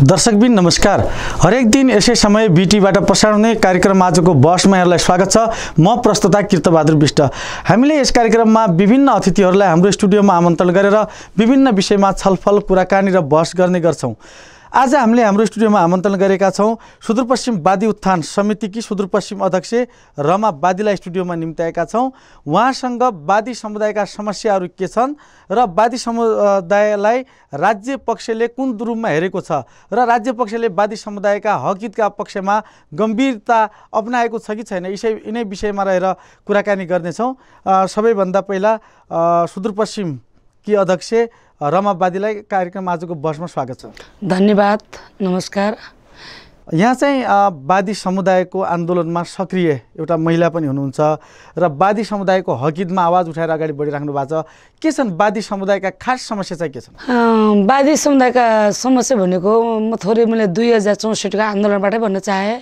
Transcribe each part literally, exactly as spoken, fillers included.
दर्शकबिन नमस्कार। हरेक दिन यसै समय बीटीबाट प्रसारण हुने कार्यक्रम आजको बसमा यहाँलाई स्वागत छ। म प्रस्तुता कीर्तबहादुर विष्ट। हामीले यस कार्यक्रममा विभिन्न अतिथिहरूलाई हाम्रो स्टुडियोमा आमन्त्रण गरेर विभिन्न विषयमा छलफल कुराकानी र बहस गर्ने गर्छौं। आज हामीले हाम्रो स्टुडियोमा आमन्त्रण गरेका छौं सुदूरपश्चिम वादी उत्थान समितिकी सुदूरपश्चिम अध्यक्ष रमा वादीलाई स्टुडियोमा निम्त्याएका छौं। उहाँसँग वादी समुदायका समस्याहरू के छन् र वादी समुदायलाई राज्य पक्षले कुन रूपमा हेरेको छ र राज्य पक्षले वादी समुदायका हकहितका पक्षमा गम्भीरता अपनाएको छ कि छैन, यसै यिनै विषयमा रहेर कुराकानी गर्नेछौँ। सबैभन्दा पहिला सुदूरपश्चिम की अध्यक्ष रमा वादीलाई कार्यक्रम आजको बसमा स्वागत छ। धन्यवाद, नमस्कार। यहाँ चाहिँ वादी समुदायको आन्दोलनमा सक्रिय एउटा महिला पनि हुनुहुन्छ र वादी समुदायको हकहितमा आवाज उठाएर अगाडि बढिराख्नु भएको छ। के छन् वादी समुदायका खास समस्या चाहिँ के छन्? वादी समुदायका समस्या भनेको म थोरै मैले दुई हजार चौसठीको आन्दोलनबाटै भन्न चाहे।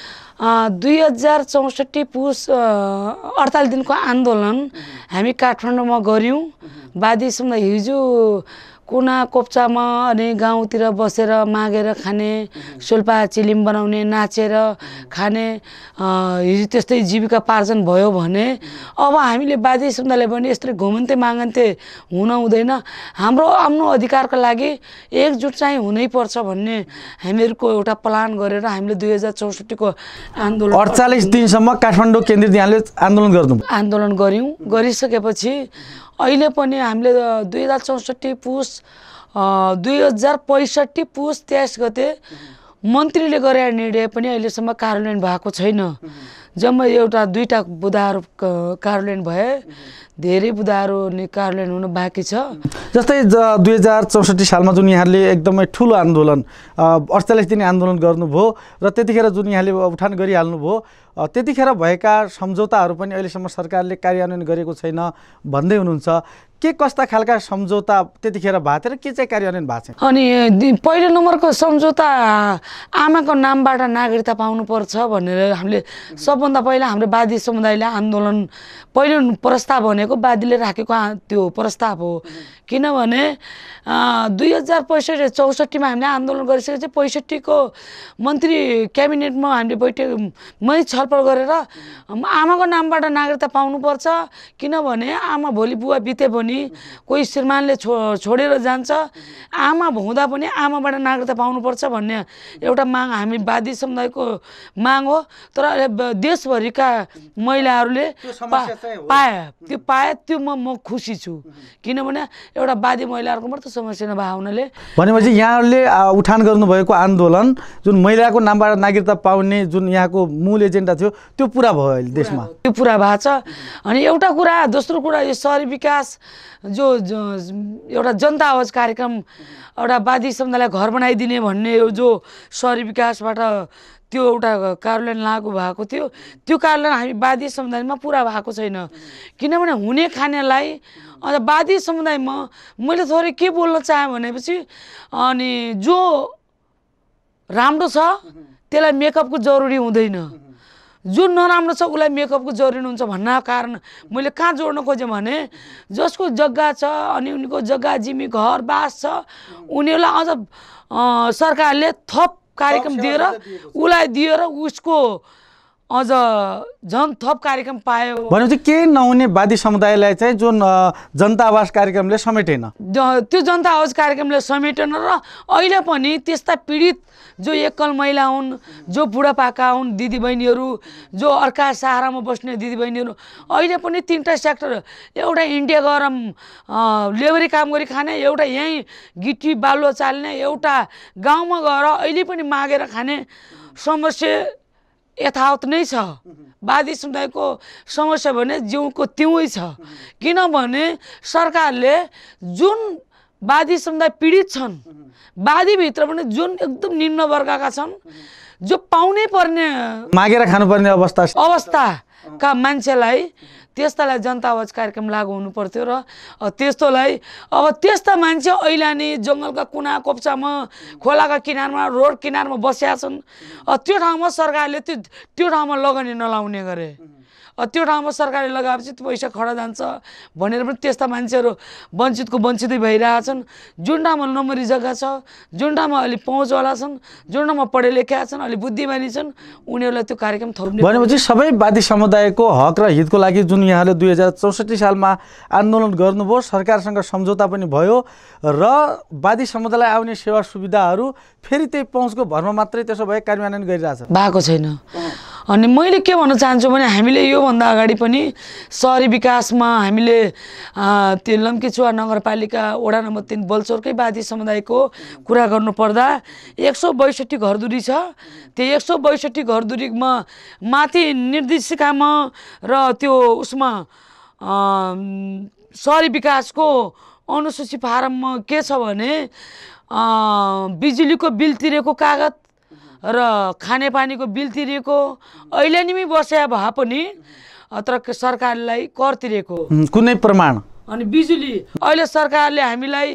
दुई हजार चौसठी पुस अडतालिस दिनको आन्दोलन हामी काठमाडौँमा गऱ्यौँ। वादी समुदाय हिजो कुना कोप्चामा अनि गाउँतिर बसेर मागेर खाने, सोल्पा चिलिम बनाउने, नाचेर खाने, हिजो त्यस्तै जीविका पार्जन भयो भने अब हामीले वादी समुदायले पनि यस्तै घुमन्ते मागन्ते हुन हुँदैन। हाम्रो आफ्नो अधिकारको लागि एकजुट चाहिँ हुनैपर्छ भन्ने हामीहरूको एउटा प्लान गरेर हामीले दुई हजार चौसठीको आन्दोलन अडचालिस दिनसम्म काठमाडौँ केन्द्रित यहाँले आन्दोलन गर्नु आन्दोलन गऱ्यौँ। गरिसकेपछि अहिले पनि हामीले दुई हजार चौसठी पुस दुई हजार पैँसठी पुस तेइस गते मन्त्रीले गरेर निर्णय पनि अहिलेसम्म कार्यान्वयन भएको छैन। जम्मा एउटा दुईवटा बुदाहरू कार्यान्वयन भए, धेरै बुदाहरू कार्यान्वयन हुन बाँकी छ। जस्तै दुई हजार चौसठी सालमा जुन यहाँले एकदमै ठुलो आन्दोलन अडचालिस दिन आन्दोलन गर्नुभयो र त्यतिखेर जुन यहाँले उठान गरिहाल्नुभयो, त्यतिखेर भएका सम्झौताहरू पनि अहिलेसम्म सरकारले कार्यान्वयन गरेको छैन भन्दै हुनुहुन्छ। के कस्ता खालका सम्झौता त्यतिखेर भएको थियो र के चाहिँ कार्यान्वयन भएको छ? अनि पहिलो नम्बरको सम्झौता आमाको नामबाट नागरिकता पाउनुपर्छ भनेर हामीले सबभन्दा पहिला हाम्रो वादी समुदायले आन्दोलन पहिलो प्रस्ताव भनेको वादीले राखेको त्यो प्रस्ताव हो। किनभने दुई हजार पैँसठी चौसठीमा हामीले आन्दोलन गरिसकेपछि पैँसठीको मन्त्री क्याबिनेटमा हामीले बैठकमै छलफल गरेर आमाको नामबाट नागरिकता पाउनुपर्छ। किनभने आमा भोलि बुवा बिते पनि कोही श्रीमानले छो छोडेर जान्छ, आमा हुँदा पनि आमाबाट नागरिकता पाउनुपर्छ भन्ने एउटा माग हामी वादी समुदायको माग हो। तर देशभरिका महिलाहरूले पाए त्यो पाए त्यो म म खुसी छु। किनभने एउटा वादी महिलाहरूको मात्र समस्या नभए हुनाले भनेपछि यहाँहरूले उठान गर्नुभएको आन्दोलन जुन महिलाको नामबाट नागरिकता पाउने जुन यहाँको मूल एजेन्डा थियो त्यो पुरा भयो अहिले देशमा, त्यो पुरा भएको छ। अनि एउटा कुरा दोस्रो कुरा यो शहरी विकास जो एउटा जनता आवाज कार्यक्रम एउटा वादी समुदायलाई घर बनाइदिने भन्ने जो शहरी विकासबाट त्यो एउटा कार्यान्वयन लागू भएको थियो, त्यो कार्यान्वयन हामी वादी समुदायमा पुरा भएको छैन। किनभने हुने खानेलाई अन्त वादी समुदायमा मैले थोरै के बोल्न चाहेँ भनेपछि अनि जो राम्रो छ त्यसलाई मेकअपको जरुरी हुँदैन, जुन नराम्रो छ उसलाई मेकअपको जरुरी हुन्छ भन्ने कारण मैले कहाँ जोड्न खोजेँ भने जसको जग्गा छ अनि उनीको जग्गा जिमी घर बास छ उनीहरूलाई अझ सरकारले थप कार्यक्रम दिएर उसलाई दिएर उसको अझ झन् थप कार्यक्रम पायो भनेपछि केही नहुने वादी समुदायलाई चाहिँ जुन जनता आवास कार्यक्रमले समेटेन, त्यो जनता आवास कार्यक्रमले समेटेन र अहिले पनि त्यस्ता पीडित जो एकल महिला हुन्, जो बुढापाका हुन् दिदीबहिनीहरू, जो अर्का सहारामा बस्ने दिदीबहिनीहरू अहिले पनि तिनवटा सेक्टर, एउटा इन्डिया गएर लेबरी काम गरी खाने, एउटा यहीँ गिटी बालुवा चाल्ने, एउटा गाउँमा गएर अहिले पनि मागेर खाने समस्या यथावत नै छ। वादी समुदायको समस्या भने जिउको तिउै छ। किनभने सरकारले जुन वादी समुदाय पीडित छन्, वादीभित्र पनि जुन एकदम निम्न वर्गका छन्, जो पाउनै पर्ने मागेर खानुपर्ने अवस्था अवस्थाका मान्छेलाई त्यस्तालाई जनता आवाज कार्यक्रम लागू हुनु पर्थ्यो र त्यस्तोलाई अब त्यस्ता मान्छे अहिले नि जङ्गलका कुना कोप्चामा खोलाका किनारमा रोड किनारमा बसेका छन्। त्यो ठाउँमा सरकारले त्यो त्यो ठाउँमा लगानी नलाउने गरे। त्यो ठाउँमा सरकारले लगाएपछि त्यो पैसा खडा जान्छ भनेर पनि त्यस्ता मान्छेहरू वञ्चितको वञ्चितै भइरहेछन्। जुन ठाउँमा नम्बरी जग्गा छ, जुन ठाउँमा अलि पहुँचवाला छन्, जुन ठाउँमा पढे लेखा छन्, अलि बुद्धिमानी छन्, उनीहरूलाई त्यो कार्यक्रम थप्ने भनेपछि सबै वादी समुदायको हक र हितको लागि जुन यहाँले दुई हजार चौसठी सालमा आन्दोलन गर्नुभयो, सरकारसँग सम्झौता पनि भयो र वादी समुदायलाई आउने सेवा सुविधाहरू फेरि त्यही पहुँचको भरमा मात्रै त्यसो भए कार्यान्वयन गरिरहेछ भएको छैन। अनि मैले के भन्न चाहन्छु भने हामीले योभन्दा अगाडि पनि सहरी विकासमा हामीले त्यो लम्कीचुवा नगरपालिका वडा नम्बर तिन बलचौरकै वादी समुदायको कुरा गर्नुपर्दा एक सौ बैसठी घरधुरी छ। त्यो एक सौ बैसठी घरधुरीमा माथि निर्देशिकामा र त्यो उसमा सहरी विकासको अनुसूची फारममा के छ भने बिजुलीको बिल तिरेको कागज र खानेपानीको बिल तिरेको ऐलानीमै बस्या भए पनि तर सरकारलाई कर तिरेको कुनै प्रमाण। अनि बिजुली अहिले सरकारले हामीलाई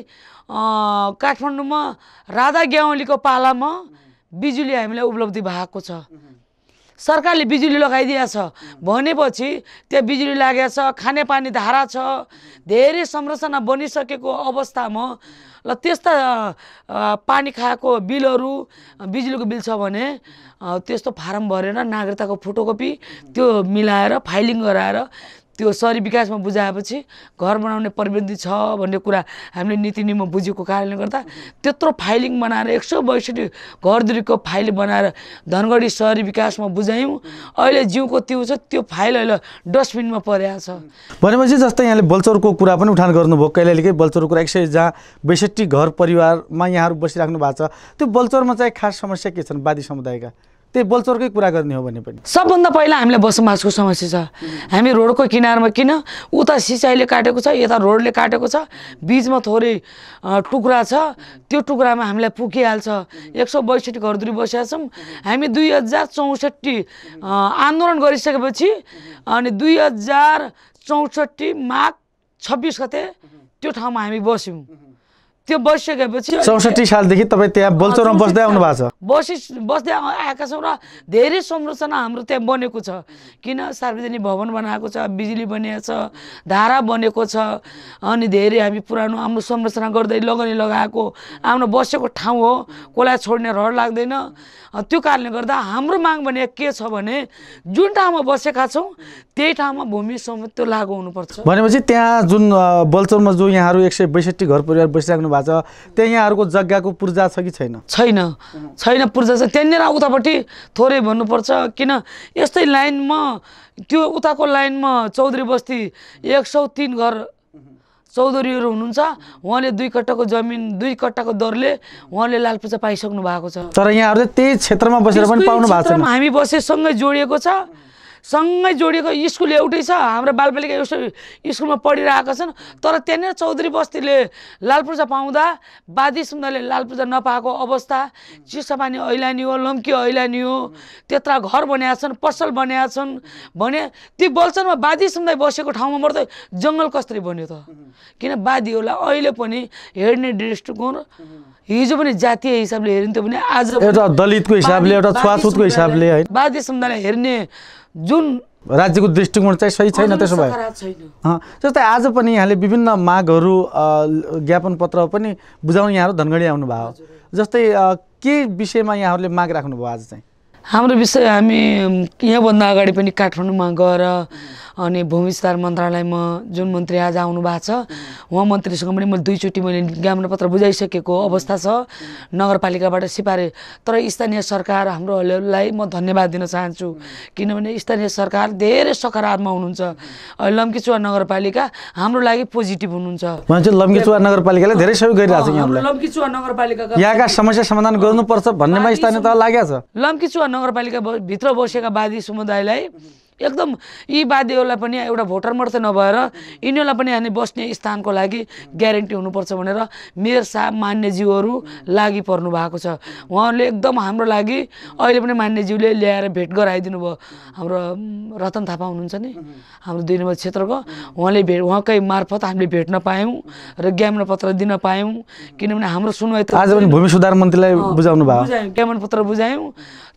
काठमाडौँमा राधा ग्याउलीको पालामा बिजुली हामीलाई उपलब्धि भएको छ। सरकारले बिजुली लगाइदिएको छ भनेपछि त्यहाँ बिजुली लागेको छ, खानेपानी धारा छ, धेरै संरचना बनिसकेको अवस्थामा ल त्यस्ता पानी खाएको बिलहरू बिजुलीको बिल छ भने त्यस्तो फारम भरेर नागरिकताको फोटोकपी त्यो मिलाएर फाइलिङ गराएर त्यो सहरी विकासमा बुझाएपछि घर बनाउने प्रबन्धी छ भन्ने कुरा हामीले नीति नियममा बुझेको कारणले गर्दा त्यत्रो फाइलिङ बनाएर एक सौ बैसठी घरधुरीको फाइल बनाएर धनगढी सहरी विकासमा बुझायौँ। अहिले जिउको त्यो छ त्यो फाइल अहिले डस्टबिनमा परेको छ। भनेपछि जस्तै यहाँले बलचौरको कुरा पनि उठान गर्नुभयो, कैलालीकै बलचौरको कुरा एक सय जहाँ बैसठी घर परिवारमा यहाँहरू बसिराख्नु भएको छ। त्यो बलचौरमा चाहिँ खास समस्या के छन् वादी समुदायका? त्यही बलचौरकै कुरा गर्ने हो भने पनि सबभन्दा पहिला हामीलाई बसोबासको समस्या छ। हामी रोडको किनारमा किन उता सिँचाइले काटेको छ, यता रोडले काटेको छ, बिचमा थोरै टुक्रा छ, त्यो टुक्रामा हामीलाई पुगिहाल्छ। एक सौ बैसठी घरधुरी बसेका छौँ हामी। दुई हजार चौसठी आन्दोलन गरिसकेपछि अनि दुई हजार चौसठी माघ छब्बिस गते त्यो ठाउँमा हामी बस्यौँ। त्यो बसिसकेपछि चौसठी सालदेखि तपाईँ त्यहाँ बलचौरमा बस्दै आउनु भएको छ? बसी बस्दै आएका छौँ र धेरै संरचना हाम्रो त्यहाँ बनेको छ। किन सार्वजनिक भवन बनाएको छ, बिजुली बनिएको छ, धारा बनेको छ, अनि धेरै हामी पुरानो हाम्रो संरचना गर्दै लगनी लगाएको आफ्नो बसेको ठाउँ हो, कसलाई छोड्ने रहर लाग्दैन। त्यो कारणले गर्दा हाम्रो माग भने के छ भने जुन ठाउँमा बसेका छौँ त्यही ठाउँमा भूमि स्वामित्व लागू हुनुपर्छ। भनेपछि त्यहाँ जुन बलचौरमा जो यहाँहरू एक सय बैसठी घर परिवार बसिराख्नु भएको छ त्यहाँ यहाँहरूको जग्गाको पूर्जा छ कि छैन? छैन छैन पूर्जा छ। त्यहाँनिर उतापट्टि थोरै भन्नुपर्छ किन यस्तै लाइनमा त्यो उताको लाइनमा चौधरी बस्ती एक सौ तीन घर चौधरीहरू हुनुहुन्छ। उहाँले दुई कट्टाको जमिन दुई कट्टाको दरले उहाँले लाल पूजा पाइसक्नु भएको छ। तर यहाँहरूले त्यही क्षेत्रमा बसेर पनि पाउनु भएको छैन। हामी बसेसँगै जोडिएको छ, सँगै जोडिएको स्कुल एउटै छ, हाम्रो बालबालिका एउटा स्कुलमा पढिरहेका छन्। तर त्यहाँनिर चौधरी बस्तीले लाल पूजा पाउँदा वादी समुदायले लाल पूजा नपाएको अवस्था, चिसापानी ऐलानी हो, लम्की ऐलानी हो, त्यत्रा घर बनाएका छन्, पसल बनाएका छन् भने ती बलचौरमा वादी समुदाय बसेको ठाउँमा मात्रै जङ्गल कसरी बन्यो त? किन वादीहरूलाई अहिले पनि हेर्ने दृष्टिकोण हिजो पनि जातीय हिसाबले हेरिन्थ्यो भने आज एउटा दलितको हिसाबले एउटा छुवाछुतको हिसाबले है वादी समुदायलाई हेर्ने जुन राज्यको दृष्टिकोण चाहिँ सही छैन। त्यसो भए जस्तै आज पनि यहाँले विभिन्न मागहरू ज्ञापन पत्र पनि बुझाउन यहाँहरू धनगढी आउनुभयो, जस्तै के विषयमा यहाँहरूले माग राख्नुभयो आज चाहिँ? हाम्रो विषय हामी यहाँभन्दा अगाडि पनि काठमाडौँमा गएर अनि भूमि विस्तार मन्त्रालयमा जुन मन्त्री आज आउनु भएको छ उहाँ मन्त्रीसँग पनि मैले दुईचोटि मैले ज्ञापन पत्र बुझाइसकेको अवस्था छ नगरपालिकाबाट सिफारिस। तर स्थानीय सरकार हाम्रोहरूलाई म धन्यवाद दिन चाहन्छु किनभने स्थानीय सरकार धेरै सकारात्मक हुनुहुन्छ। अहिले लम्कीचुवा नगरपालिका हाम्रो लागि पोजिटिभ हुनुहुन्छ। मान्छे लम्कीचुवा नगरपालिकाले धेरै सहयोग गरिरहेको छ यहाँलाई। लम्कीचुवा नगरपालिकाका यहाँका समस्या समाधान गर्नुपर्छ भन्नेमा स्थानीय तह लागेको छ। लम्कीचुवा नगरपालिका भित्र बसेका वादी समुदायलाई एकदम यी वादीहरूलाई पनि एउटा भोटर मात्रै नभएर यिनीहरूलाई पनि हामी बस्ने स्थानको लागि ग्यारेन्टी हुनुपर्छ भनेर मेयर साहब मान्यज्यूहरू लागि पर्नु भएको छ। उहाँहरूले एकदम हाम्रो लागि अहिले पनि मान्यज्यूले ल्याएर भेट गराइदिनु भयो। हाम्रो रतन थापा हुनुहुन्छ नि हाम्रो दुई नम्बर क्षेत्रको, उहाँले भेट उहाँकै मार्फत हामीले भेट्न पायौँ र ज्ञापन पत्र दिन पायौँ किनभने हाम्रो सुनवाई आज पनि भूमि सुधार मन्त्रीलाई बुझाउनु भयो, ज्ञापन पत्र बुझायौँ।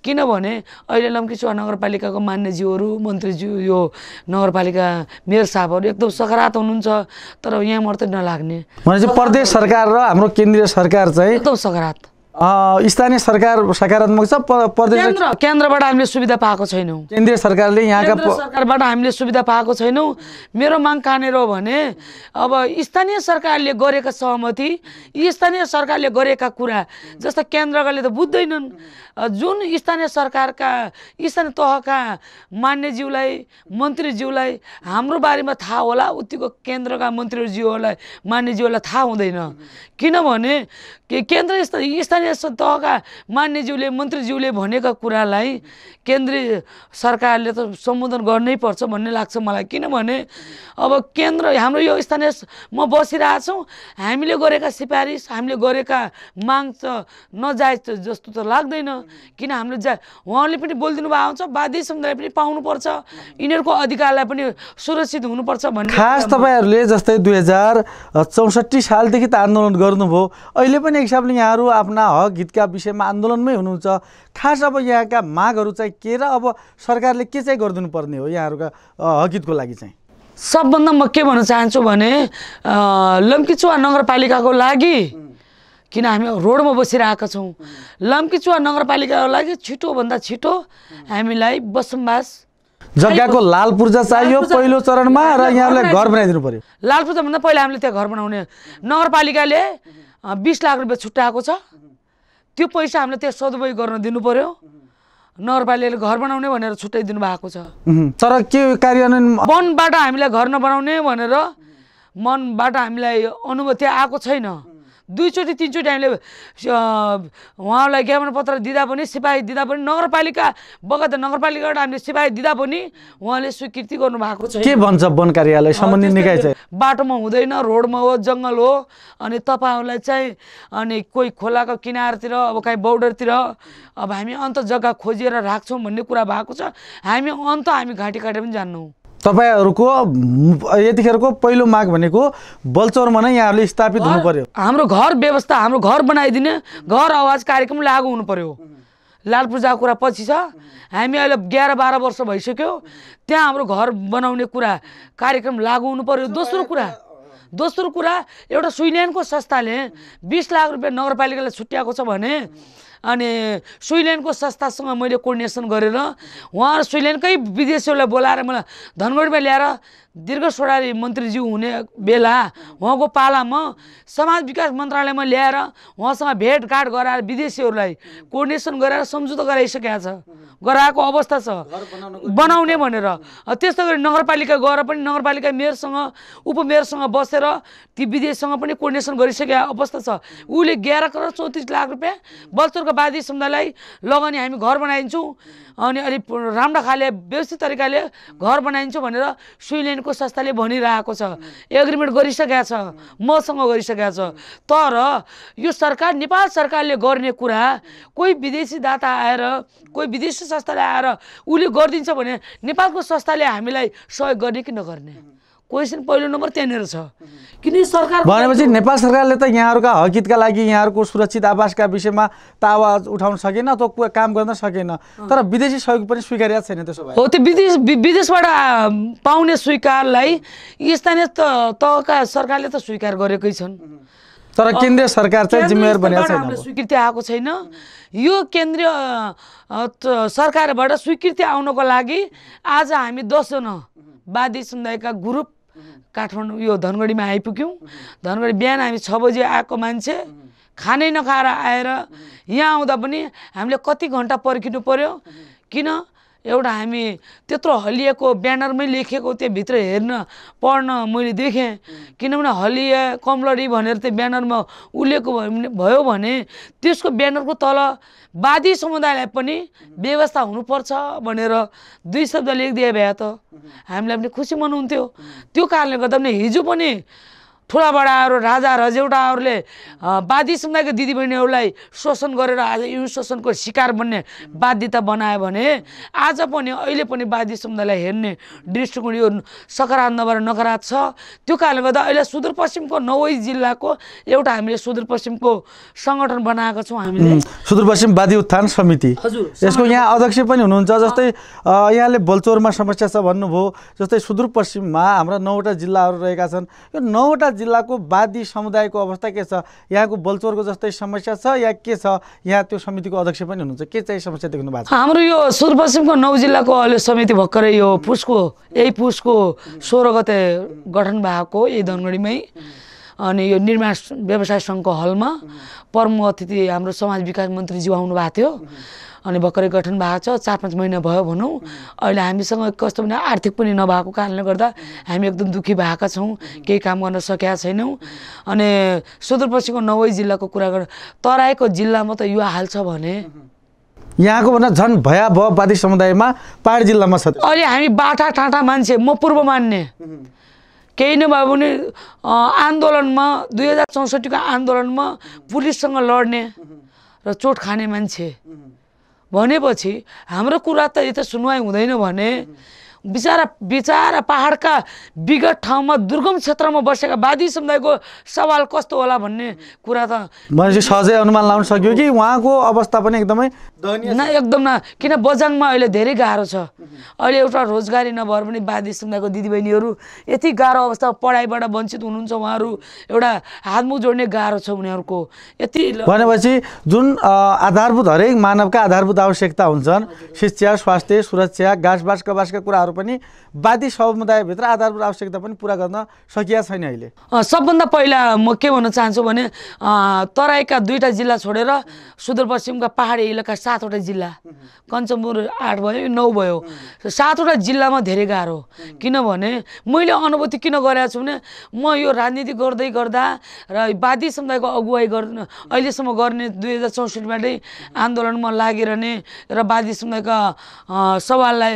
किनभने अहिले लम्कीचुवा नगरपालिकाको मान्यज्यूहरू मन्त्रीज्यू यो नगरपालिका मेयर साहबहरू एकदम सकारात्मक हुनुहुन्छ तर यहाँ मात्रै नलाग्ने भनेपछि प्रदेश सरकार र हाम्रो केन्द्रीय सरकार चाहिँ एकदम सकारात्मक स्थानीय सरकार सकारात्मक छ प्रदेश केन्द्र केन्द्रबाट हामीले सुविधा पाएको छैनौँ केन्द्रीय सरकारले यहाँका सरकारबाट हामीले सुविधा पाएको छैनौँ मेरो माग कहाँनिर हो भने अब स्थानीय सरकारले गरेका सहमति स्थानीय सरकारले गरेका कुरा जस्ता केन्द्रले त बुझ्दैनन् जुन स्थानीय सरकारका स्थानीय तहका मान्यज्यूलाई मन्त्रीज्यूलाई हाम्रो बारेमा थाहा होला उतिको केन्द्रका मन्त्रीज्यूहरूलाई मान्यज्यूहरूलाई थाहा हुँदैन किनभने के केन्द्र स्थानीय तहका मान्यज्यूले मन्त्रीज्यूले भनेका कुरालाई केन्द्रीय सरकारले त सम्बोधन गर्नै पर्छ भन्ने लाग्छ मलाई किनभने अब केन्द्र हाम्रो यो स्थानीय म बसिरहेछौँ हामीले गरेका सिफारिस हामीले गरेका माग त नजायज जस्तो त लाग्दैन किन हामीले जा उहाँले पनि बोलिदिनु भएको हुन्छ वादी समुदायले पनि पाउनुपर्छ यिनीहरूको अधिकारलाई पनि सुरक्षित हुनुपर्छ भन्ने खास तपाईँहरूले जस्तै दुई हजार चौसठी सालदेखि त आन्दोलन गर्नुभयो अहिले पनि एक हिसाबले यहाँहरू आफ्ना हक हितका विषयमा आन्दोलनमै हुनुहुन्छ खास अब यहाँका मागहरू चाहिँ के र अब सरकारले के चाहिँ गरिदिनु पर्ने हो यहाँहरूका हक हितको लागि चाहिँ सबभन्दा म के भन्न चाहन्छु भने लम्कीचुवा नगरपालिकाको लागि किन हामी रोडमा बसिरहेका छौँ लम्कीचुवा नगरपालिकाको लागि छिटोभन्दा छिटो हामीलाई बसोबास जग्गाको लाल पूर्जा चाहियो पहिलो चरणमा र यहाँलाई घर बनाइदिनु पर्यो लाल पूर्जा भन्दा पहिला हामीले त्यहाँ घर बनाउने नगरपालिकाले बिस लाख रुपियाँ छुट्याएको छ त्यो पैसा हामीले त्यहाँ सदुपयोग गर्न दिनु पर्यो नगरपालिकाले घर बनाउने भनेर छुट्याइदिनु भएको छ तर के कार्यान्वयन मनबाट हामीलाई घर नबनाउने भनेर मनबाट हामीलाई अनुभूति आएको छैन दुईचोटि तिनचोटि हामीले उहाँलाई ज्ञापन पत्र दिँदा पनि सिपाही दिँदा पनि नगरपालिका बगैँचा नगरपालिकाबाट हामीले सिपाही दिँदा पनि उहाँले स्वीकृति गर्नुभएको छ के भन्छ वन कार्यालय सम्बन्धित निकाय चाहिँ बाटोमा हुँदैन रोडमा हो जङ्गल हो अनि तपाईँहरूलाई चाहिँ अनि कोही खोलाको किनारतिर अब कहीँ बोर्डरतिर अब हामी अन्त जग्गा खोजेर राख्छौँ भन्ने कुरा भएको छ हामी अन्त हामी घाँटी काटेर पनि जान्नौँ तपाईहरूको यतिखेरको पहिलो माग भनेको बलचौरमा नै यहाँहरूले स्थापित हुनु पर्यो हाम्रो घर व्यवस्था हाम्रो घर बनाइदिने घर आवाज कार्यक्रम लागू हुनु पर्यो लाल पूजाको कुरा पछि छ हामी अहिले एघार बाह्र वर्ष भइसक्यो त्यहाँ हाम्रो घर बनाउने कुरा कार्यक्रम लागू हुनु पर्यो दोस्रो कुरा दोस्रो कुरा एउटा स्विडेनको संस्थाले बिस लाख रुपियाँ नगरपालिकालाई छुट्याएको छ भने अनि स्विडेनको संस्थासँग मैले कोर्डिनेसन गरेर उहाँहरू स्विडेनकै विदेशीहरूलाई बोलाएर मलाई धनगढीमा ल्याएर दीर्घ सोडारी मन्त्रीज्यू हुने बेला उहाँको पालामा समाज विकास मन्त्रालयमा ल्याएर उहाँसँग भेटघाट गराएर विदेशीहरूलाई कोर्डिनेसन गरेर सम्झौता गराइसकेका छ गराएको अवस्था छ बनाउने भनेर त्यस्तो गरी नगरपालिका गएर पनि नगरपालिका मेयरसँग उपमेयरसँग बसेर ती विदेशसँग पनि कोर्डिनेसन गरिसकेका अवस्था छ उसले एघार करोड चौतिस लाख रुपियाँ बलचौरका वादी समुदायलाई लगानी हामी घर बनाइदिन्छौँ अनि अलिक राम्रो खाले व्यवस्थित तरिकाले घर बनाइदिन्छौँ भनेर स्विडेनको संस्थाले भनिरहेको छ एग्रिमेन्ट गरिसकेका छ मसँग गरिसकेका छ तर यो सरकार नेपाल सरकारले गर्ने कुरा कोही विदेशी दाता आएर कोही विदेशी संस्थाले आएर उसले गरिदिन्छ भने नेपालको संस्थाले हामीलाई सहयोग गर्ने कि नगर्ने क्वेसन पहिलो नम्बर त्यहाँनिर छ किन सरकार भनेपछि नेपाल सरकारले त यहाँहरूका हक हितका लागि यहाँहरूको सुरक्षित आवासका विषयमा त आवाज उठाउन सकेन अथवा काम गर्न सकेन तर विदेशी सहयोग पनि स्वीकार्य छैन त्यसो भए हो त्यो विदेश विदेशबाट पाउने स्वीकारलाई स्थानीय तहका सरकारले त स्वीकार गरेकै छन् तर केन्द्रीय सरकार चाहिँ जिम्मेवार बनेको छैन स्वीकृति आएको छैन यो केन्द्रीय सरकारबाट स्वीकृति आउनको लागि आज हामी दसजना वादी समुदायका ग्रुप काठमाडौँ यो धनगढीमा आइपुग्यौँ धनगढी बिहान हामी छ बजी आएको मान्छे खानै नखाएर आएर यहाँ आउँदा पनि हामीले कति घन्टा पर्खिनु पर्यो किन एउटा हामी त्यत्रो हलिएको ब्यानरमै लेखेको त्यहाँभित्र हेर्न पढ्न मैले देखेँ किनभने हलिया कमलरी भनेर त्यो ब्यानरमा उल्लेख भयो भने त्यसको ब्यानरको तल वादी समुदायलाई पनि व्यवस्था हुनुपर्छ भनेर दुई शब्द लेखिदिए भए त हामीलाई पनि खुसी मनाउँथ्यो त्यो कारणले गर्दा पनि हिजो पनि ठुला बडाहरू राजा रजेउटाहरूले वादी समुदायको दिदीबहिनीहरूलाई शोषण गरेर आज यो शोषणको शिकार बन्ने बाध्यता बनायो भने आज पनि अहिले पनि वादी समुदायलाई हेर्ने दृष्टिकोण यो सकारात्मक नभएर नकारात्मक छ। त्यो कारणले गर्दा अहिले सुदूरपश्चिमको नौवै जिल्लाको एउटा हामीले सुदूरपश्चिमको सङ्गठन बनाएको छौँ हामीले, सुदूरपश्चिम वादी उत्थान समिति। हजुर, यसको यहाँ अध्यक्ष पनि हुनुहुन्छ। जस्तै यहाँले बलचौरमा समस्या छ भन्नुभयो, जस्तै सुदूरपश्चिममा हाम्रा नौवटा जिल्लाहरू रहेका छन्। यो नौवटा जिल्लाको वादी समुदायको अवस्था के छ? यहाँको बलचौरको जस्तै समस्या छ या के छ? यहाँ त्यो समितिको अध्यक्ष पनि हुनुहुन्छ, के चाहिँ समस्या देख्नु भएको छ? हाम्रो यो सुदूरपश्चिमको नौ जिल्लाको अहिले समिति भर्खरै यो पुसको यही पुसको सोह्र गते गठन भएको यही धनगढीमै, अनि यो निर्माण व्यवसाय सङ्घको हलमा प्रमुख अतिथि हाम्रो समाज विकास मन्त्रीज्यू आउनु भएको थियो। अनि भर्खरै गठन भएको छ, चार पाँच महिना भयो भनौँ। अहिले हामीसँग कस्तो भने आर्थिक पनि नभएको कारणले गर्दा हामी एकदम दुःखी भएका छौँ, केही काम गर्न सकेका छैनौँ। अनि सुदूरपश्चिमको नौवै जिल्लाको कुरा गर्दा तराईको जिल्लामा त यो हाल छ भने यहाँको भन्दा झन् भयावह वादी समुदायमा पहाड जिल्लामा छ। अहिले हामी बाटा टाटा मान्छे, म पूर्व मान्ने, केही नभए पनि आन्दोलनमा दुई हजार चौसठीको आन्दोलनमा पुलिससँग लड्ने र चोट खाने मान्छे भनेपछि हाम्रो कुरा त यता सुनवाई हुँदैन भने बिचारा बिचारा पहाडका विगत ठाउँमा दुर्गम क्षेत्रमा बसेका वादी समुदायको सवाल कस्तो होला भन्ने कुरा त मैले सहजै अनुमान लगाउन सक्यो कि उहाँको अवस्था पनि एकदमै दयनीय न, एकदम न। किन बजाङमा अहिले धेरै गाह्रो छ। अहिले एउटा रोजगारी नभएर पनि वादी समुदायको दिदीबहिनीहरू यति गाह्रो अवस्था, पढाइबाट वञ्चित हुनुहुन्छ उहाँहरू, एउटा हातमुख जोड्ने गाह्रो छ उनीहरूको यति। भनेपछि जुन आधारभूत हरेक मानवका आधारभूत आवश्यकता हुन्छन्, शिक्षा, स्वास्थ्य, सुरक्षा, घाँसबासका बासका कुराहरू पनि वादी समुदायभित्र आधारभूत आवश्यकता पनि पुरा गर्न सकिया छैन अहिले। सबभन्दा पहिला म के भन्न चाहन्छु भने तराईका दुईवटा जिल्ला छोडेर सुदूरपश्चिमका पहाडी इलाका सातवटा जिल्ला, कञ्चनपुर आठ भयो, नौ भयो, सातवटा जिल्लामा धेरै गाह्रो। किनभने मैले अनुभूति किन गरेको छु भने म यो राजनीति गर्दै गर्दा र वादी समुदायको अगुवाई गर्न अहिलेसम्म गर्ने दुई हजार चौसठीबाटै आन्दोलनमा लागिरहने र वादी समुदायका सवाललाई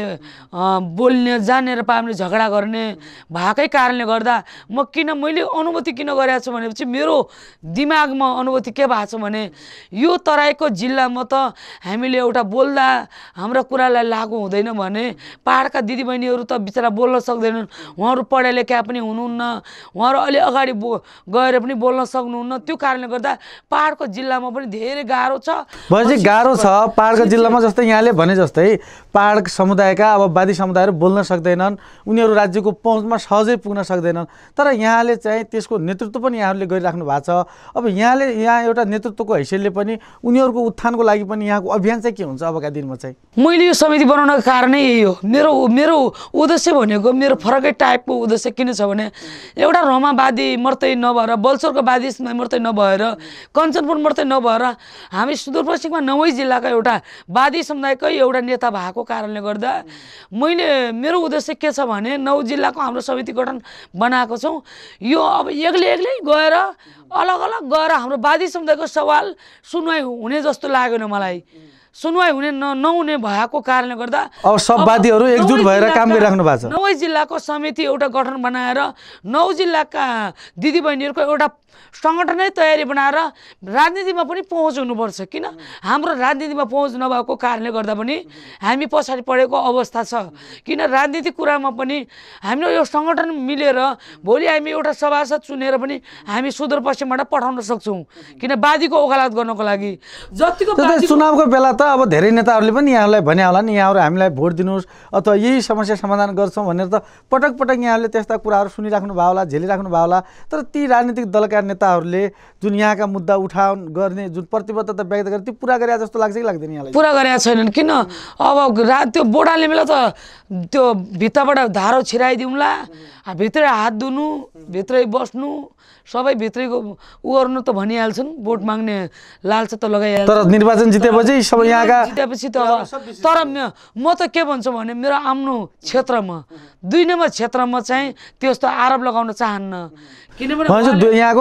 बोल्ने जानेर पाउने झगडा गर्ने भएकै कारणले गर्दा म किन मैले अनुभूति किन गरेको छु भनेपछि मेरो दिमागमा अनुभूति के भएको छ भने यो तराईको जिल्लामा त हामीले एउटा बोल्दा हाम्रो कुरालाई लागु हुँदैन भने पहाडका दिदीबहिनीहरू त बिचरा बोल्न सक्दैनन्, उहाँहरू पढे लेखा पनि हुनुहुन्न, उहाँहरू अलि अगाडि बो गएर पनि बोल्न सक्नुहुन्न। त्यो कारणले गर्दा पहाडको जिल्लामा पनि धेरै गाह्रो छ। भनेपछि गाह्रो छ पहाडको जिल्लामा। जस्तै यहाँले भने जस्तै पहाड समुदायका अब वादी समुदायहरू बोल्न सक्दैनन्, उनीहरू राज्यको पहुँचमा सहजै पुग्न सक्दैनन्। तर यहाँले चाहिँ त्यसको नेतृत्व पनि यहाँहरूले गरिराख्नु भएको छ। अब यहाँले यहाँ एउटा नेतृत्वको हैसियतले पनि उनीहरूको उत्थानको लागि पनि यहाँको अभियान चाहिँ के हुन्छ अबका दिनमा चाहिँ? मैले यो समिति बनाउनको कारणै यही हो। मेरो मेरो उद्देश्य भनेको मेरो फरकै टाइपको उद्देश्य किन छ भने एउटा रमावादी मात्रै नभएर, बलचौरको वादी मात्रै नभएर, कञ्चनपुर मात्रै नभएर हामी सुदूरपश्चिममा नौवै जिल्लाका एउटा वादी समुदायकै एउटा नेता भएको कारणले गर्दा मैले मेरो उद्देश्य के छ भने नौ जिल्लाको हाम्रो समिति गठन बनाएको छौँ। यो अब एक्लै एक्लै गएर अलग अलग गएर हाम्रो वादी समुदायको सवाल सुनवाई हुने जस्तो लागेन मलाई। सुनवाई हुने न नहुने भएको कारणले गर्दा अब सब वादीहरू एकजुट भएर काम गरिराख्नु भएको छ। नौवै जिल्लाको समिति एउटा गठन बनाएर नौ जिल्लाका दिदीबहिनीहरूको एउटा सङ्गठनै तयारी बनाएर राजनीतिमा पनि पहुँच हुनुपर्छ। किन हाम्रो राजनीतिमा पहुँच नभएको कारणले गर्दा पनि हामी पछाडि परेको अवस्था छ। किन राजनीतिक कुरामा पनि हाम्रो यो सङ्गठन मिलेर भोलि हामी एउटा सभासद चुनेर पनि हामी सुदूरपश्चिमबाट पठाउन सक्छौँ। किन वादीको ओकालत गर्नको लागि जतिको चुनावको बेला त अब धेरै नेताहरूले पनि यहाँलाई भने होला नि, यहाँहरू हामीलाई भोट दिनुहोस् अथवा यही समस्या समाधान गर्छौँ भनेर त पटक पटक यहाँहरूले त्यस्ता कुराहरू सुनिराख्नु भयो होला, झेलिराख्नु भयो होला। तर ती राजनीतिक दलका नेताहरूले जुन यहाँका मुद्दा उठाउन गर्ने जुन प्रतिबद्धता व्यक्त गरे त्यो पुरा गरे जस्तो लाग्छ कि लाग्दैन यहाँलाई? पुरा गरेका छैनन्। किन अब रा त्यो बोडाले बेला त त्यो भित्ताबाट धारो छिराइदिउँला, भित्रै हात धुनु, भित्रै बस्नु, सबै भित्रैको उ गर्नु त भनिहाल्छन्, भोट माग्ने लालसा त लगाइहाल्छ। तर निर्वाचन जितेपछि सब यहाँका जितेपछि त तर म त के भन्छु भने मेरो आफ्नो क्षेत्रमा दुई नम्बर क्षेत्रमा चाहिँ त्यस्तो आरोप लगाउन चाहन्न। किनभने यहाँको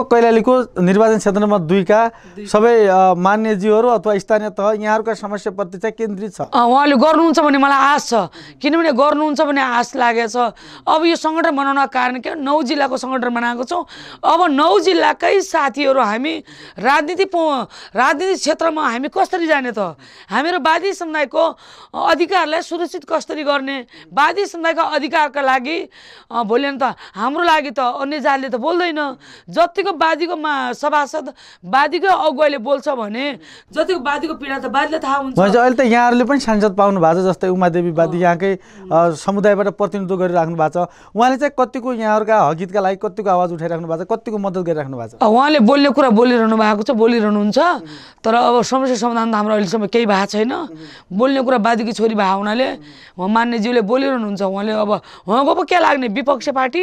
कैलालीको निर्वाचन क्षेत्र नम्बर दुईका सबै मान्यज्यूहरू अथवा स्थानीय तह यहाँहरूका समस्याप्रति चाहिँ केन्द्रित छ। उहाँले गर्नुहुन्छ भन्ने मलाई आश छ, किनभने गर्नुहुन्छ भन्ने आश लागेको छ। अब यो सङ्गठन बनाउनको कारण के नौ जिल्लाको सङ्गठन बनाएको छौँ। अब नौ जिल्लाकै साथीहरू हामी राजनीति राजनीतिक क्षेत्रमा हामी कसरी जाने त? हामीहरू वादी समुदायको अधिकारलाई सुरक्षित कसरी गर्ने, वादी समुदायका अधिकारका लागि भोलि त हाम्रो लागि त अन्य जातले त बोल्दैन। जतिको वादीको सभासद वादीको अगुवाईले बोल्छ भने जतिको वादीको पीडा त वादीलाई थाहा हुन्छ। अहिले त यहाँहरूले पनि सांसद पाउनु भएको छ, जस्तै उमादेवी वादी यहाँकै समुदायबाट प्रतिनिधित्व गरिराख्नु भएको छ। उहाँले चाहिँ कतिको यहाँहरूका हकितका लागि कतिको आवाज उठाइराख्नु भएको छ, कतिको मद्दत गरिराख्नु भएको छ? उहाँले बोल्ने कुरा बोलिरहनु भएको छ, बोलिरहनुहुन्छ। तर अब समस्या समाधान त हाम्रो अहिलेसम्म केही भएको छैन। बोल्ने कुरा वादीकी छोरी भएको हुनाले उहाँ मान्यज्यूले बोलिरहनुहुन्छ। उहाँले अब उहाँको पो के लाग्ने, विपक्ष पार्टी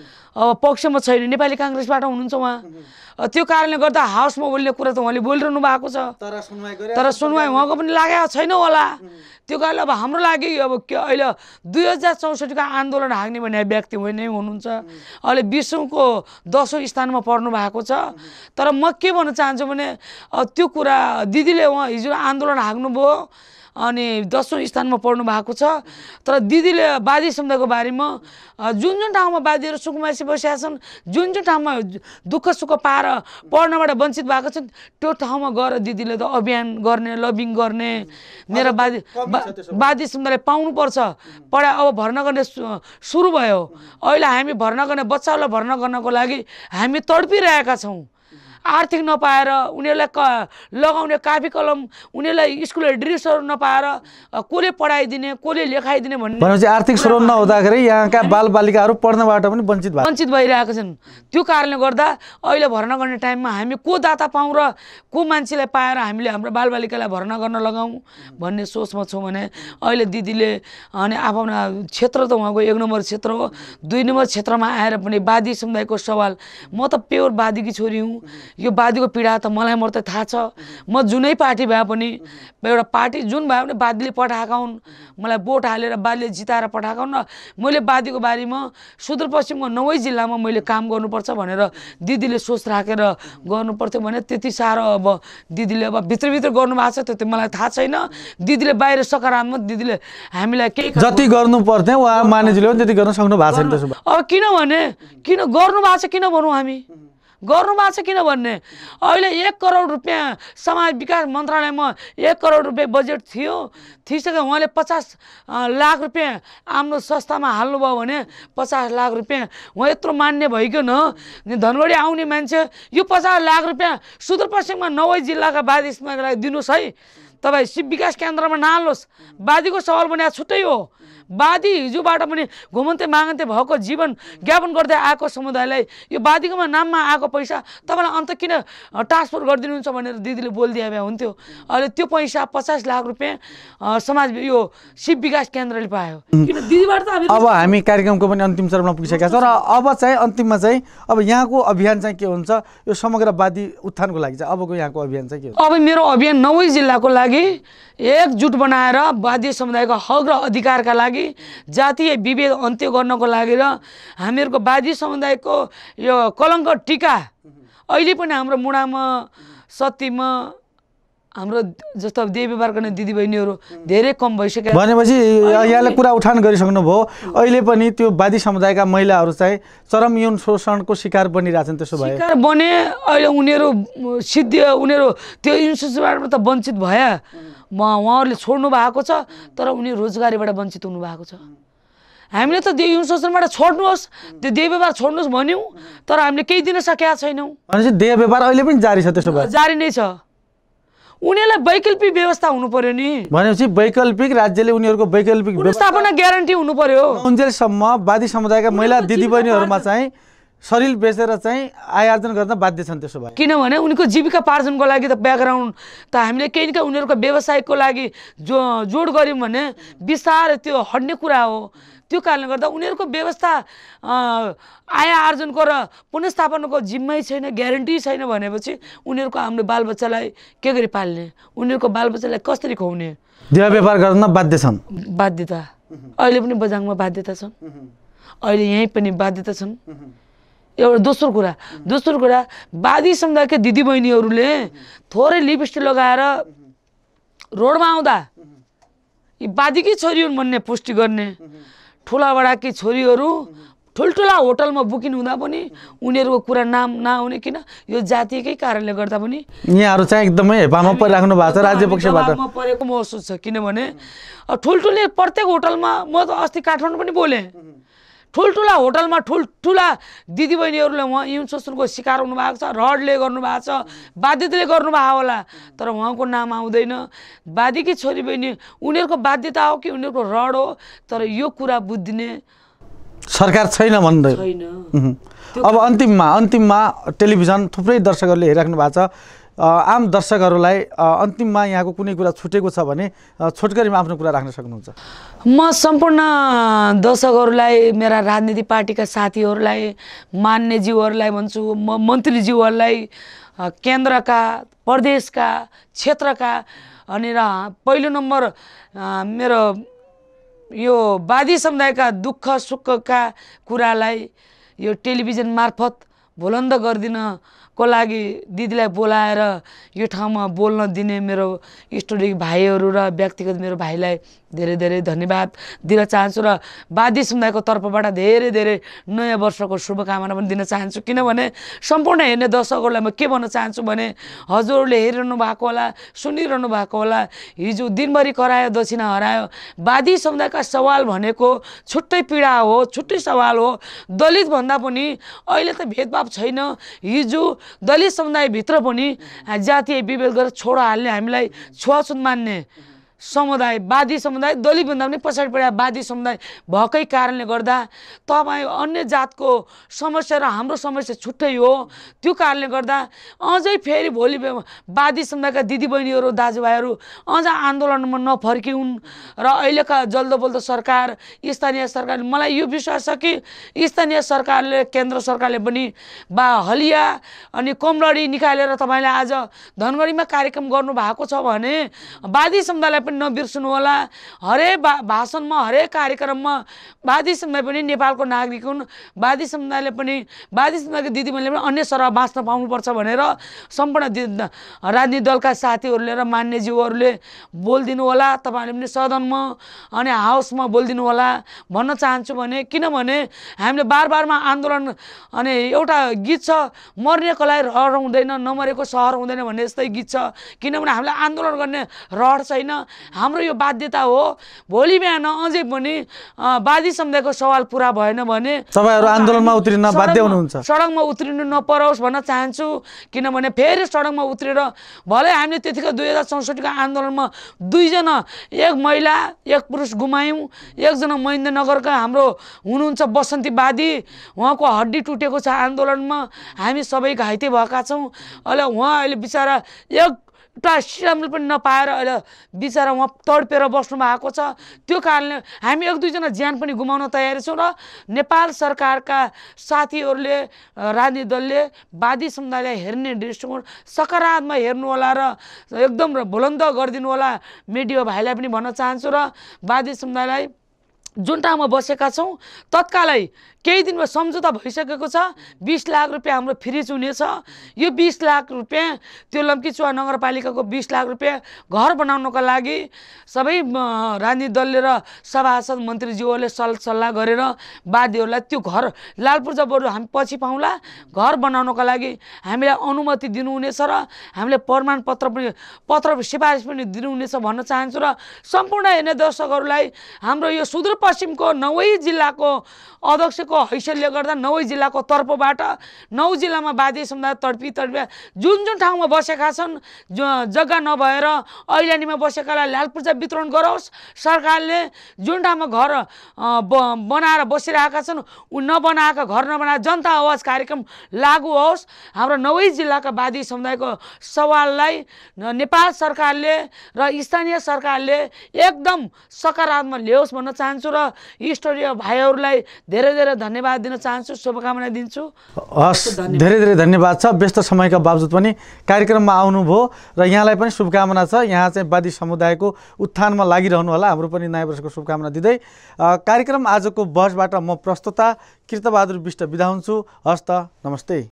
अब पक्षमा छैन, नेपाली काङ्ग्रेसबाट हुनुहुन्छ उहाँ। त्यो कारणले गर्दा हाउसमा बोल्ने कुरा त उहाँले बोलिरहनु भएको छ, तर सुनवाई उहाँको पनि लागेको छैन होला। त्यो कारणले अब हाम्रो लागि अब के अहिले दुई हजार चौसठीको आन्दोलन हाँक्ने भन्ने व्यक्ति नै हुनुहुन्छ। अहिले विश्वको दसौँ स्थानमा पर्नु भएको छ। तर म के भन्न चाहन्छु भने त्यो कुरा दिदीले उहाँ हिजो आन्दोलन हाँक्नुभयो अनि दसौँ स्थानमा पर्नु भएको छ। तर दिदीले वादी समुदायको बारेमा जुन जुन ठाउँमा वादीहरू सुकुमासी बसेका छन्, जुन जुन ठाउँमा दुःख सुख पाएर पढ्नबाट वञ्चित भएको छन्, त्यो ठाउँमा गएर दिदीले त अभियान गर्ने, लबिङ गर्ने, मेरा वादी वादी समुदायले पाउनुपर्छ पढाइ। अब भर्ना गर्ने सुरु भयो। अहिले हामी भर्ना गर्ने बच्चाहरूलाई भर्ना गर्नको लागि हामी तडपिरहेका छौँ। आर्थिक नपाएर उनीहरूलाई क लगाउने कापी कलम, उनीहरूलाई स्कुल ड्रेसहरू नपाएर कसले पढाइदिने, कसले लेखाइदिने भन्ने भनेपछि आर्थिक स्रोत नहुँदाखेरि यहाँका बालबालिकाहरू पढ्नबाट पनि वञ्चित भए वञ्चित भइरहेका छन्। त्यो कारणले गर्दा अहिले भर्ना गर्ने टाइममा हामी को दाता पाउँ र को मान्छेलाई पाएर हामीले हाम्रो बालबालिकालाई भर्ना गर्न लगाउँ भन्ने सोचमा छौँ। भने अहिले दिदीले अनि आफ्नो क्षेत्र त उहाँको एक नम्बर क्षेत्र हो, दुई नम्बर क्षेत्रमा आएर पनि वादी समुदायको सवाल, म त प्योर वादीकी छोरी हुँ। यो वादीको पीडा त मलाई मात्रै थाहा छ। म जुनै पार्टी भए पनि एउटा पार्टी जुन भए पनि वादीले पठाएका हुन्, मलाई भोट हालेर वादीले जिताएर पठाएका हुन् र मैले वादीको बारेमा सुदूरपश्चिमको नौै जिल्लामा मैले काम गर्नुपर्छ भनेर दिदीले सोच राखेर गर्नुपर्थ्यो भने त्यति साह्रो अब दिदीले अब भित्रभित्र गर्नुभएको छ त्यो मलाई थाहा छैन। दिदीले बाहिर सकारात्मक दिदीले हामीलाई केही जति गर्नु पर्थ्यो उहाँ मानिसले पनि त्यति गर्न सक्नु भएको छैन। त्यसो अब किनभने किन गर्नुभएको छ किन भनौँ, हामी गर्नुभएको छ किन भन्ने। अहिले एक करोड रुपियाँ समाज विकास मन्त्रालयमा एक करोड रुपियाँ बजेट थियो, थिइसक्यो। उहाँले पचास लाख रुपियाँ आफ्नो संस्थामा हाल्नुभयो भने पचास लाख रुपियाँ उहाँ यत्रो मान्य भइकन धनगढी आउने मान्छे यो पचास लाख रुपियाँ सुदूरपश्चिममा नौै जिल्लाका वादी समुदायको लागि दिनुहोस् है। तपाईँ शिव विकास केन्द्रमा नहाल्नुहोस्। वादीको सवाल भने छुट्टै हो। वादी हिजोबाट पनि घुमन्ते मागन्ते भएको जीवन ज्ञापन गर्दै आएको समुदायलाई यो वादीकोमा नाममा आएको पैसा तपाईँलाई अन्त किन ट्रान्सफर गरिदिनुहुन्छ भनेर दिदीले बोलिदिए भए हुन्थ्यो। अहिले त्यो पैसा पचास लाख रुपियाँ समाज यो शिव विकास केन्द्रले पायो। किन दिदीबाट त अब हामी कार्यक्रमको पनि अन्तिम चरणमा पुगिसकेका छौँ र अब चाहिँ अन्तिममा चाहिँ अब यहाँको अभियान चाहिँ के हुन्छ यो समग्र वादी उत्थानको लागि चाहिँ अबको यहाँको अभियान चाहिँ के हुन्छ? अब मेरो अभियान नौै जिल्लाको लागि एकजुट बनाएर वादी समुदायको हक र अधिकारका लागि, जातीय विभेद अन्त्य गर्नको लागि र हामीहरूको वादी समुदायको यो कलङ्क टीका अहिले पनि हाम्रो मुडामा सतीमा हाम्रो जस्तो देवी व्यापार गर्ने दिदीबहिनीहरू धेरै कम भइसक्यो। भनेपछि यहाँले कुरा उठान गरिसक्नुभयो, अहिले पनि त्यो वादी समुदायका महिलाहरू चाहिँ चरम यौन शोषणको शिकार बनिरहेछन्। त्यसो भए शिकार बने अहिले उनीहरू सिद्धि उनीहरू त्यो यौन शोषणबाट त वञ्चित भए म उहाँहरूले छोड्नु भएको छ, तर उनीहरू रोजगारीबाट वञ्चित हुनुभएको छ। हामीले त यौन शोषणबाट छोड्नुहोस्, त्यो देह व्यापार छोड्नुहोस् भन्यौँ, तर हामीले केही दिन सकेका छैनौँ। भनेपछि देह व्यापार अहिले पनि जारी छ? त्यसो भए जारी नै छ। उनीहरूलाई वैकल्पिक व्यवस्था हुनु पर्यो नि। भनेपछि वैकल्पिक राज्यले उनीहरूको वैकल्पिक व्यवस्थापन ग्यारेन्टी हुनु पर्यो। उन्जेलसम्म वादी समुदायका महिला दिदीबहिनीहरूमा चाहिँ शरीर बेचेर चाहिँ आय आर्जन गर्न बाध्य छन्। त्यसो भए किनभने उनीको जीविकापार्जनको लागि त ब्याकग्राउन्ड त हामीले केही न केही उनीहरूको व्यवसायको लागि जो जोड गऱ्यौँ भने बिस्तारै त्यो हट्ने कुरा हो। त्यो कारणले गर्दा उनीहरूको व्यवस्था आय आर्जनको र पुनर्स्थापनाको जिम्मै छैन, ग्यारेन्टी छैन भनेपछि उनीहरूको हाम्रो बालबच्चालाई के गरी पाल्ने, उनीहरूको बालबच्चालाई कसरी खुवाउने? देह व्यापार गर्न बाध्य छन्। बाध्यता अहिले पनि बजाङमा बाध्यता छन्, अहिले यहीँ पनि बाध्यता छन्। एउटा दोस्रो कुरा दोस्रो कुरा वादी समुदायका दिदीबहिनीहरूले थोरै लिपस्टिक लगाएर रोडमा आउँदा यी वादीकै छोरी हुन् भन्ने पुष्टि गर्ने, ठुलाबडाकी छोरीहरू ठुल्ठुला होटलमा बुकिङ हुँदा पनि उनीहरूको कुरा नाम नआउने, किन यो जातीयकै कारणले गर्दा पनि यहाँहरू चाहिँ एकदमै हेपामा परिराख्नु भएको छ राज्य पक्षबाट परेको महसुस छ। किनभने ठुल्ठुले प्रत्येक होटलमा, म त अस्ति काठमाडौँ पनि बोलेँ, ठुल्ठुला होटलमा ठुल्ठुला दिदीबहिनीहरूले उहाँ यौन शोषणको शिकार हुनुभएको छ, रडले गर्नुभएको छ, बाध्यताले गर्नुभएको होला, तर उहाँको नाम आउँदैन। वादीकी छोरी बहिनी उनीहरूको बाध्यता हो कि उनीहरूको रड हो, तर यो कुरा बुझ्दिने सरकार छैन भन्दै छैन। अब अन्तिममा अन्तिममा टेलिभिजन थुप्रै दर्शकहरूले हेरिराख्नु भएको छ, आम दर्शकहरूलाई अन्तिममा यहाँको कुनै कुरा छुटेको छ भने छोटकरीमा आफ्नो कुरा राख्न सक्नुहुन्छ। म सम्पूर्ण दर्शकहरूलाई, मेरा राजनीतिक पार्टीका साथीहरूलाई, मान्यज्यूहरूलाई भन्छु, म मन्त्रीज्यूहरूलाई, केन्द्रका, प्रदेशका, क्षेत्रका, अनि र पहिलो नम्बर मेरो यो वादी समुदायका दुःख सुखका कुरालाई यो टेलिभिजन मार्फत बुलन्द गरिदिनको लागि दिदीलाई बोलाएर यो ठाउँमा बोल्न दिने मेरो स्टुडियो भाइहरू र व्यक्तिगत मेरो भाइलाई धेरै धेरै धन्यवाद दिन चाहन्छु र वादी समुदायको तर्फबाट धेरै धेरै नयाँ वर्षको शुभकामना पनि दिन चाहन्छु। किनभने सम्पूर्ण हेर्ने दर्शकहरूलाई म के भन्न चाहन्छु भने हजुरहरूले हेरिरहनु भएको होला, सुनिरहनु भएको होला, हिजो दिनभरि करायो दक्षिणा हरायो, वादी समुदायका सवाल भनेको छुट्टै पीडा हो, छुट्टै सवाल हो। दलित भन्दा पनि अहिले त भेदभाव छैन, हिजो दलित समुदायभित्र पनि जातीय विभेद गरेर छोडो हाल्ने, हामीलाई छुवाछुत मान्ने समुदाय, वादी समुदाय, दलित भन्दा पनि पछाडि परेका वादी समुदाय भएकै कारणले गर्दा तपाईँ अन्य जातको समस्या र हाम्रो समस्या छुट्टै हो। त्यो कारणले गर्दा अझै फेरि भोलि वादी समुदायका दिदीबहिनीहरू दाजुभाइहरू अझ आन्दोलनमा नफर्किउन् र अहिलेका जल्दो बल्दो सरकार, स्थानीय सरकार, मलाई यो विश्वास छ कि स्थानीय सरकारले, केन्द्र सरकारले पनि बा हलिया अनि कमलडी निकालेर तपाईँले आज धनगढीमा कार्यक्रम गर्नुभएको छ भने वादी समुदायलाई पनि नबिर्सनु होला। हरेक भा भाषणमा, हरेक कार्यक्रममा वादी समुदाय पनि नेपालको नागरिक हुन्, वादी समुदायले पनि, वादी समुदायको दिदीबहिनीले पनि अन्य सरह बाँच्न पाउनुपर्छ भनेर सम्पूर्ण राजनीतिक दलका साथीहरूले र मान्यज्यूहरूले बोलिदिनु होला। तपाईँहरूले पनि सदनमा अनि हाउसमा बोलिदिनु होला भन्न चाहन्छु। भने किनभने हामीले बार बारमा आन्दोलन, अनि एउटा गीत छ, मर्नेकोलाई रहर हुँदैन, नमरेको सहर हुँदैन भन्ने जस्तै गीत छ। किनभने हामीले आन्दोलन गर्ने रहर छैन, हाम्रो यो बाध्यता हो। भोलि बिहान अझै पनि वादी समुदायको सवाल पुरा भएन भने तपाईहरु आन्दोलनमा उत्रिन बाध्य हुनुहुन्छ। सडकमा उत्रिनु नपरोस् भन्न चाहन्छु। किनभने फेरि सडकमा उत्रेर भले हामीले त्यतिको दुई हजार चौसठीको आन्दोलनमा दुईजना, एक महिला एक पुरुष गुमायौँ। एकजना महेन्द्रनगरका हाम्रो हुनुहुन्छ बसन्ती वादी, उहाँको हड्डी टुटेको छ आन्दोलनमा, हामी सबै घाइते भएका छौँ। अहिले उहाँ अहिले बिचरा एक एउटा सिरामले पनि नपाएर अहिले बिचरा उहाँ तडपेर बस्नु भएको छ। त्यो कारणले हामी एक दुईजना ज्यान पनि गुमाउन तयार छौँ र नेपाल सरकारका साथीहरूले, राजनीतिक दलले वादी समुदायलाई हेर्ने दृष्टिकोण सकारात्मक हेर्नु होला र एकदम बुलन्द गरिदिनु होला। मिडिया भाइलाई पनि भन्न चाहन्छु र वादी समुदायलाई जुन ठाउँमा बसेका छौँ तत्कालै केही दिनमा सम्झौता भइसकेको छ। बिस लाख रुपियाँ हाम्रो फ्रिज हुनेछ। यो बिस लाख रुपियाँ त्यो लम्कीचुवा नगरपालिकाको बिस लाख रुपियाँ घर बनाउनको लागि सबै राजनीतिक दलले र सभासद मन्त्रीज्यूहरूले सल्लाह गरेर वादीहरूलाई त्यो घर लालपूर्जा बरु हामी पछि पाउँला, घर बनाउनको लागि हामीलाई अनुमति दिनुहुनेछ र हामीले प्रमाणपत्र पनि पत्र सिफारिस पनि दिनुहुनेछ भन्न चाहन्छु। र सम्पूर्ण हेर्ने दर्शकहरूलाई हाम्रो यो सुदूरपश्चिमको नवै जिल्लाको अध्यक्षको हैसियतले गर्दा नवै जिल्लाको तर्फबाट नौ जिल्लामा वादी समुदाय तडपी तडपी जुन जुन ठाउँमा बसेका छन्, जग्गा नभएर ऐलानीमा बसेकालाई लालपूर्जा वितरण गरोस्। सरकारले जुन ठाउँमा घर बनाएर बसिरहेका छन्, नबनाएका घर नबनाएर जनता आवाज कार्यक्रम लागू होस्। हाम्रो नवै जिल्लाका वादी समुदायको सवाललाई नेपाल सरकारले र स्थानीय सरकारले एकदम सकारात्मक ल्याओस् भन्न चाहन्छु। र र स्तरीय भाइहरूलाई धेरै धेरै धन्यवाद दिन चाहन्छु, शुभकामना दिन्छु। हस्, धेरै धेरै धन्यवाद छ। व्यस्त समयका बावजुद पनि कार्यक्रममा आउनुभयो र यहाँलाई पनि शुभकामना छ। यहाँ चाहिँ वादी समुदायको उत्थानमा लागिरहनु होला। हाम्रो पनि नयाँ वर्षको शुभकामना दिँदै कार्यक्रम आजको बहसबाट म प्रस्तुता कृतबहादुर बिष्ट बिदा हुन्छु। हस् त, नमस्ते।